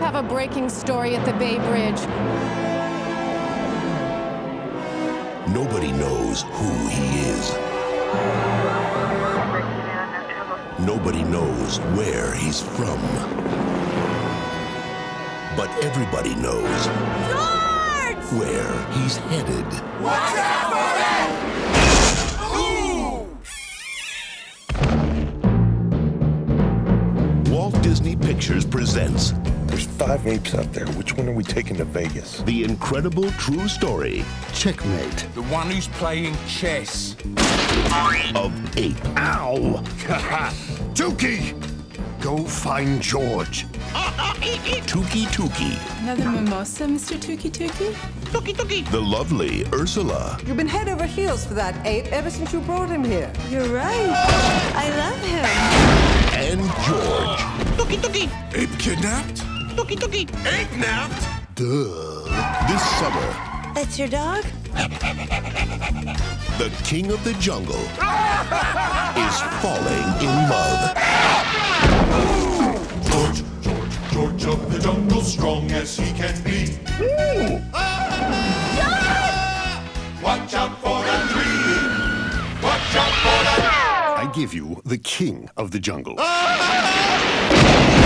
have a breaking story at the Bay Bridge. Nobody knows who he is. Nobody knows where he's from. But everybody knows George! where he's headed. Watch out for it! Ooh! Walt Disney Pictures presents There's 5 apes out there. Which one are we taking to Vegas? the incredible true story Checkmate. The one who's playing chess. of Ape. Ow! Tookie! Go find George. Tookie. Another mimosa, Mr. Tookie? The lovely Ursula. You've been head over heels for that ape ever since you brought him here. You're right. I love him. And George. Ape kidnapped? Ape napped? Duh. This summer, That's your dog? the king of the jungle is falling in love. George of the jungle, strong as he can be. Watch out for that tree. Watch out for that. I give you the king of the jungle.